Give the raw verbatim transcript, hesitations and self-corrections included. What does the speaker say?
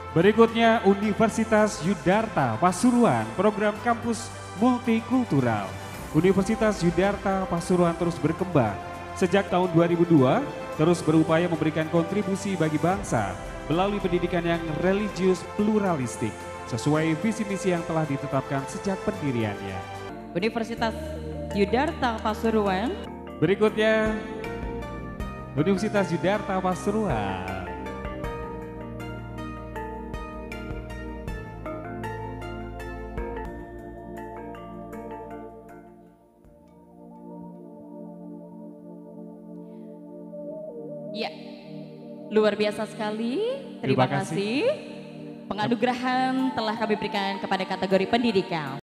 Berikutnya Universitas Yudharta Pasuruan, program kampus multikultural. Universitas Yudharta Pasuruan terus berkembang. Sejak tahun dua ribu dua, terus berupaya memberikan kontribusi bagi bangsa melalui pendidikan yang religius pluralistik, sesuai visi misi yang telah ditetapkan sejak pendiriannya. Universitas Yudharta Pasuruan. Berikutnya Universitas Yudharta Pasuruan. Ya, luar biasa sekali. Terima, Terima kasih. kasih. Penganugerahan telah kami berikan kepada kategori pendidikan.